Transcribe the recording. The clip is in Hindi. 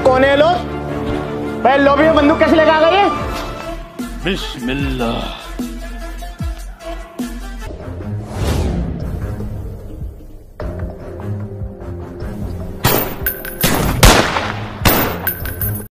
कौन है लोग? भाई लॉबी में बंदूक कैसे लेकर आ गए? बिस्मिल्लाह।